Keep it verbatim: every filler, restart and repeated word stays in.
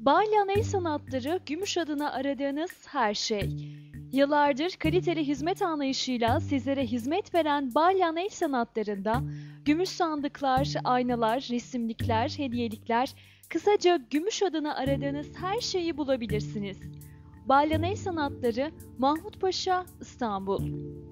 Balyan El Sanatları, gümüş adına aradığınız her şey. Yıllardır kaliteli hizmet anlayışıyla sizlere hizmet veren Balyan El Sanatları'nda gümüş sandıklar, aynalar, resimlikler, hediyelikler, kısaca gümüş adına aradığınız her şeyi bulabilirsiniz. Balyan El Sanatları, Mahmutpaşa, İstanbul.